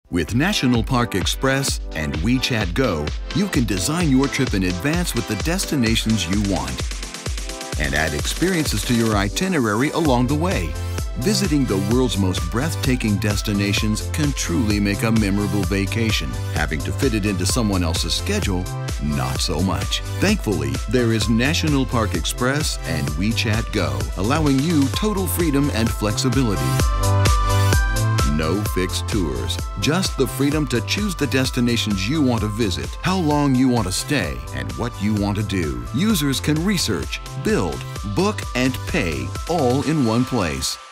With National Park Express and WeChat Go, you can design your trip in advance with the destinations you want and add experiences to your itinerary along the way. Visiting the world's most breathtaking destinations can truly make a memorable vacation. Having to fit it into someone else's schedule, not so much. Thankfully, there is National Park Express and WeChat Go, allowing you total freedom and flexibility. No fixed tours, just the freedom to choose the destinations you want to visit, how long you want to stay, and what you want to do. Users can research, build, book, and pay all in one place.